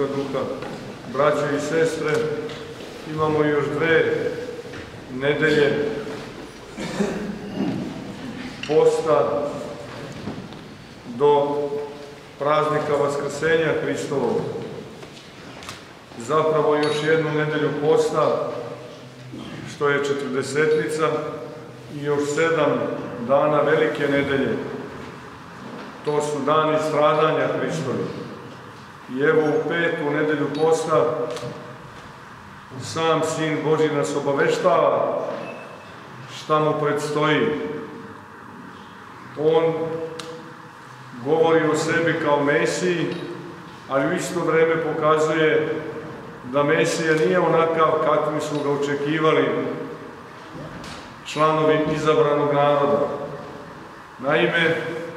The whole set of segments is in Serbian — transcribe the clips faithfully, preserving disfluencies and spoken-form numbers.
Duha. Braće i sestre, imamo još dve nedelje posta do praznika Vaskrsenja Hristovog. Zapravo još jednu nedelju posta, što je četrdesetnica, i još sedam dana velike nedelje. To su dani stradanja Hristovi. I evo u petu nedelju posta sam Sin Božji nas obaveštava šta mu predstoji. On govori o sebi kao Mesiji, ali u isto vreme pokazuje da Mesija nije onakav kakvi su ga očekivali članovi izabranog naroda. Naime,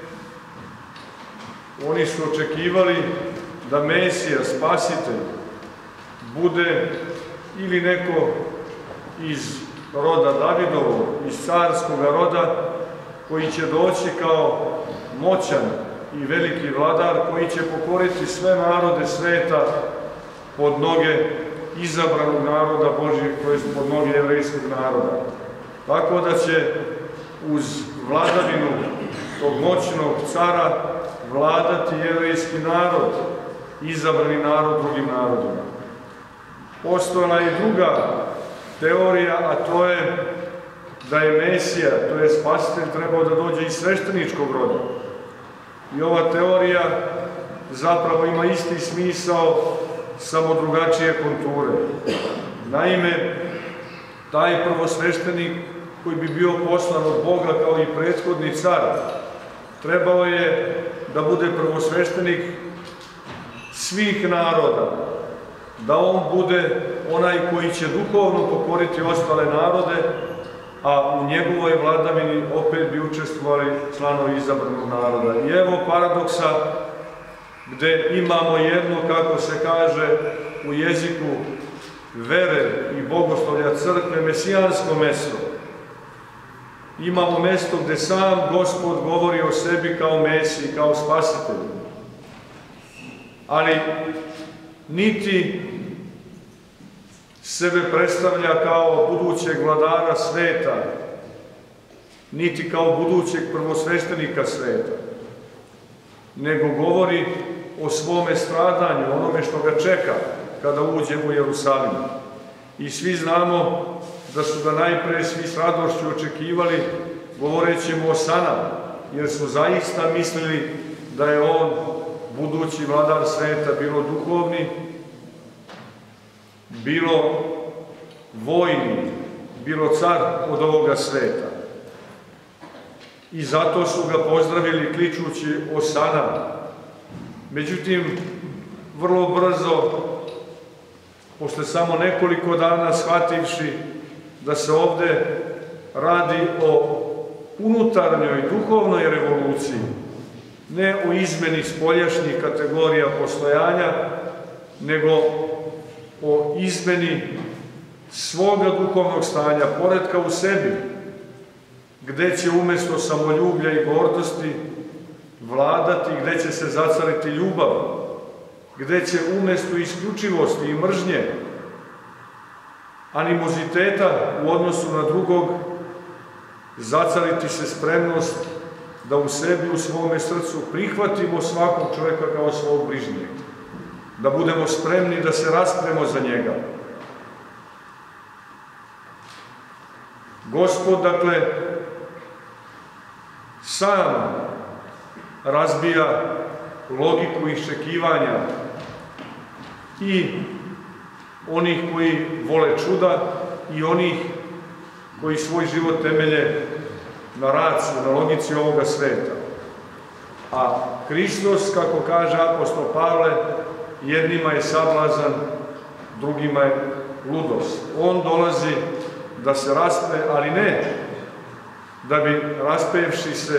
oni su očekivali da Mesija, Spasitelj, bude ili neko iz roda Davidovog, iz carskog roda, koji će doći kao moćan i veliki vladar, koji će pokoriti sve narode sveta pod noge izabranog naroda Božijeg, to je pod noge jevrejskog naroda. Tako da će uz vladavinu tog moćnog cara vladati jevrejski narod, izabrani narod drugim narodima. Postojala je druga teorija, a to je da je Mesija, to je Spasitelj, trebao da dođe iz svešteničkog roda. I ova teorija zapravo ima isti smisao, samo drugačije konture. Naime, taj prvosveštenik koji bi bio poslan od Boga kao i prethodni car, trebao je da bude prvosveštenik svih naroda, da on bude onaj koji će duhovno pokoriti ostale narode, a u njegovoj vladavini opet bi učestvovali članovi izabranog naroda. I evo paradoksa gde imamo jedno, kako se kaže u jeziku vere i bogoslovlja crkve, mesijansko mesto. Imamo mesto gde sam Gospod govori o sebi kao Mesiji, kao Spasitelju. Ali niti sebe predstavlja kao budućeg vladara sveta, niti kao budućeg prvosveštenika sveta, nego govori o svome stradanju, onome što ga čeka kada uđe u Jerusalim. I svi znamo da su ga najpre svi s radošću očekivali, govoreći mu Osana, jer su zaista mislili da je on budući vladar sveta, bilo duhovni, bilo vojni, bilo car od ovoga sveta. I zato su ga pozdravili kličući Osana. Međutim, vrlo brzo, posle samo nekoliko dana shvativši da se ovde radi o unutarnjoj duhovnoj revoluciji, ne o izmeni spoljašnjih kategorija postojanja, nego o izmeni svoga duhovnog stanja, poretka u sebi, gde će umesto samoljublja i gordosti vladati, gde će se zacariti ljubav, gde će umesto isključivosti i mržnje, animoziteta u odnosu na drugog, zacariti se spremnost da u sebi, u svome srcu prihvatimo svakog čoveka kao svog bližnjeg, da budemo spremni da se raspremo za njega. Gospod, dakle, sam razbija logiku iščekivanja i onih koji vole čuda i onih koji svoj život temelje na raciju, na logici ovoga sveta. A Hristos, kako kaže apostol Pavle, jednima je sablazan, drugima je ludost. On dolazi da se raspe, ali ne da bi raspevši se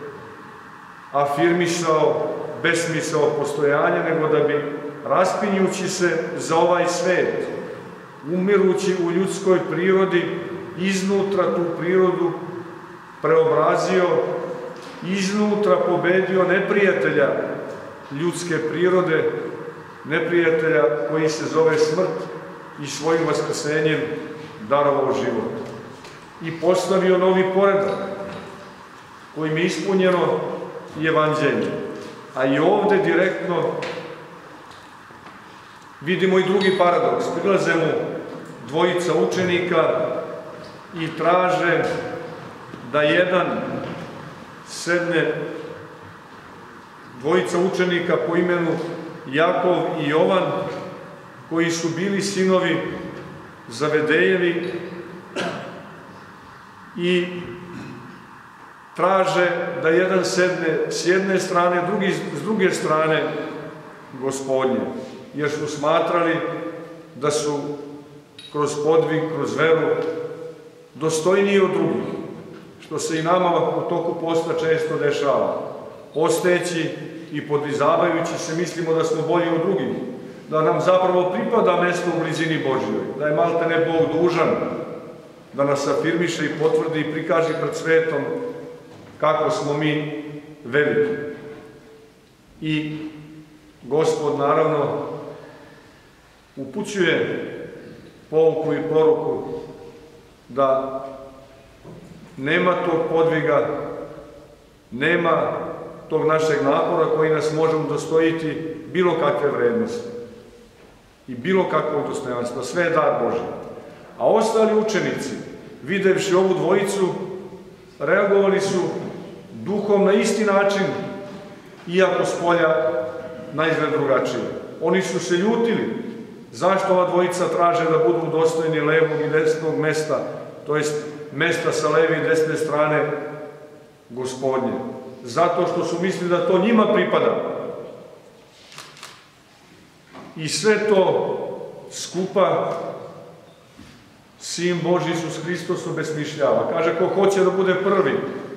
afirmisao besmisao postojanja, nego da bi raspinjući se za ovaj svet, umirući u ljudskoj prirodi, iznutra tu prirodu preobrazio, iznutra pobedio neprijatelja ljudske prirode, neprijatelja koji se zove smrt i svojim vaskrsenjem darovao život. I postavio novi poredak kojim je ispunjeno i evanđelje. A i ovde direktno vidimo i drugi paradoks. Prilaze mu dvojica učenika i traže da jedan sedne, dvojica učenika po imenu Jakov i Jovan, koji su bili sinovi Zavedejevi, i traže da jedan sedne s jedne strane, drugi s druge strane Gospodnje, jer su smatrali da su kroz podvig, kroz veru dostojniji od drugih, što se i nama u toku posta često dešava. Posteći i podvizavajući se mislimo da smo bolji od drugih, da nam zapravo pripada mesto u blizini Božjoj, da je maltene Bog dužan da nas afirmiše i potvrdi i prikaže pred svetom kako smo mi veliki. I Gospod, naravno, upućuje pouku i poruku da nema tog podviga, nema tog našeg napora koji nas može udostojiti bilo kakve vrednosti i bilo kakvog dostojanstva. Sve je dar Božji. A ostali učenici, videvši ovu dvojicu, reagovali su duhom na isti način, iako spolja naizgled drugačije. Oni su se ljutili. Zašto ova dvojica traže da budu dostojni levog i desnog mesta, to jest mesta sa leve i desne strane Gospodnje? Zato što su mislili da to njima pripada. I sve to skupa Sin Božji Isus Hristos obesmišljava. Kaže, ko hoće da bude prvi,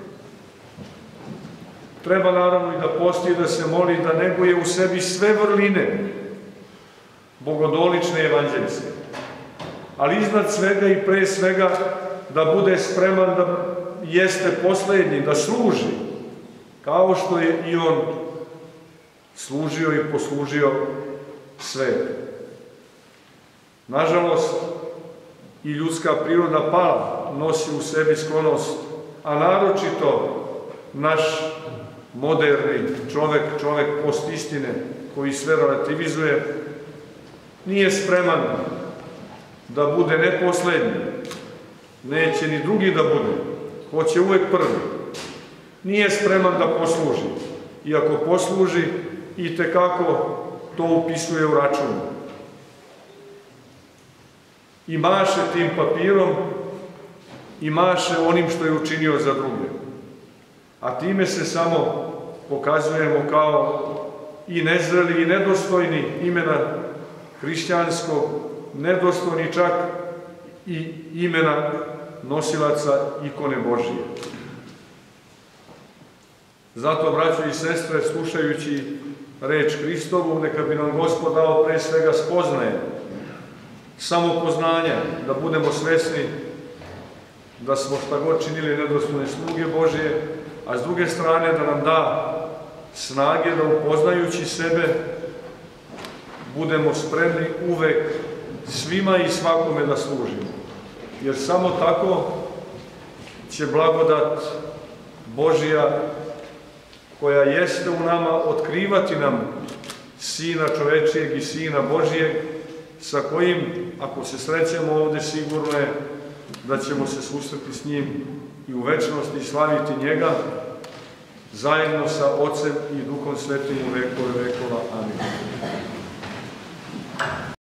treba naravno i da posti, da se moli, da neguje u sebi sve vrline bogodolične evanđelske. Ali iznad svega i pre svega da bude spreman da jeste poslednji, da služi, kao što je i on služio i poslužio svetu. Nažalost, i ljudska priroda pala nosi u sebi sklonost, a naročito naš moderni čovek, čovek postistine, koji sve relativizuje, nije spreman da bude ne poslednji, neće ni drugi da bude, hoće uvek prvi. Nije spreman da posluži, iako posluži, i tekako to upisuje u račun. I maše tim papirom, i maše onim što je učinio za druge. A time se samo pokazujemo kao i nezreli i nedostojni imena hrišćanskog, nedostojni čak i imena nosilaca ikone Božije. Zato, braćo i sestre, slušajući reč Hristovu, neka bi nam Gospod dao pre svega spoznaje, samopoznanja, da budemo svesni da smo šta god činili nedostojne sluge Božije, a s druge strane da nam da snage da, upoznajući sebe, budemo spremni uvek svima i svakome da služimo. Jer samo tako će blagodat Božja, koja jeste u nama, otkrivati nam Sina čovečijeg i Sina Božijeg, sa kojim, ako se srećemo ovde, sigurno je da ćemo se susreti s njim i u večnosti i slaviti njega, zajedno sa Otcem i Duhom Svetim u vekove vekova. Amin.